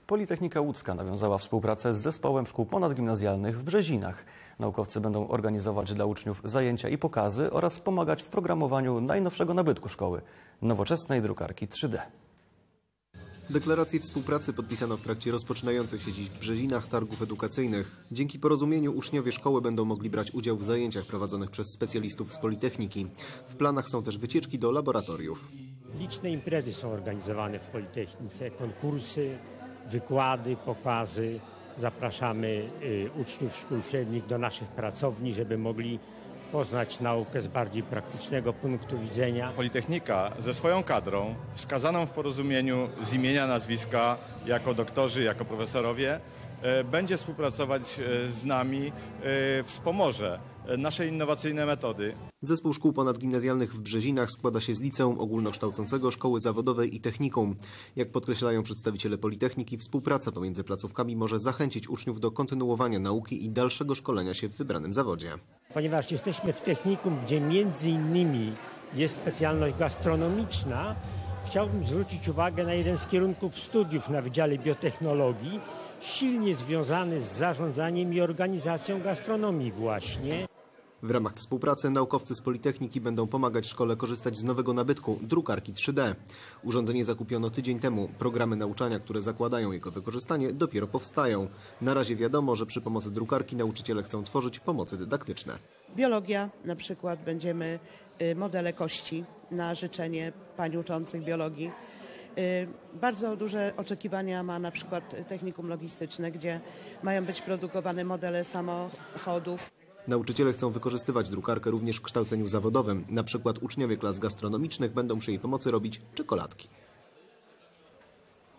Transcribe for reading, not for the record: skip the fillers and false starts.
Politechnika Łódzka nawiązała współpracę z zespołem szkół ponadgimnazjalnych w Brzezinach. Naukowcy będą organizować dla uczniów zajęcia i pokazy oraz pomagać w programowaniu najnowszego nabytku szkoły – nowoczesnej drukarki 3D. Deklarację współpracy podpisano w trakcie rozpoczynających się dziś w Brzezinach targów edukacyjnych. Dzięki porozumieniu uczniowie szkoły będą mogli brać udział w zajęciach prowadzonych przez specjalistów z Politechniki. W planach są też wycieczki do laboratoriów. Liczne imprezy są organizowane w Politechnice, konkursy, wykłady, pokazy. Zapraszamy uczniów szkół średnich do naszych pracowni, żeby mogli poznać naukę z bardziej praktycznego punktu widzenia. Politechnika ze swoją kadrą, wskazaną w porozumieniu z imienia, nazwiska, jako doktorzy, jako profesorowie, będzie współpracować z nami, wspomoże nasze innowacyjne metody. Zespół szkół ponadgimnazjalnych w Brzezinach składa się z liceum ogólnokształcącego, szkoły zawodowej i technikum. Jak podkreślają przedstawiciele Politechniki, współpraca pomiędzy placówkami może zachęcić uczniów do kontynuowania nauki i dalszego szkolenia się w wybranym zawodzie. Ponieważ jesteśmy w technikum, gdzie między innymi jest specjalność gastronomiczna, chciałbym zwrócić uwagę na jeden z kierunków studiów na Wydziale Biotechnologii, silnie związany z zarządzaniem i organizacją gastronomii właśnie. W ramach współpracy naukowcy z Politechniki będą pomagać szkole korzystać z nowego nabytku – drukarki 3D. Urządzenie zakupiono tydzień temu. Programy nauczania, które zakładają jego wykorzystanie, dopiero powstają. Na razie wiadomo, że przy pomocy drukarki nauczyciele chcą tworzyć pomocy dydaktyczne. Biologia, na przykład będziemy modele kości na życzenie pań uczących biologii. Bardzo duże oczekiwania ma na przykład technikum logistyczne, gdzie mają być produkowane modele samochodów. Nauczyciele chcą wykorzystywać drukarkę również w kształceniu zawodowym. Na przykład uczniowie klas gastronomicznych będą przy jej pomocy robić czekoladki.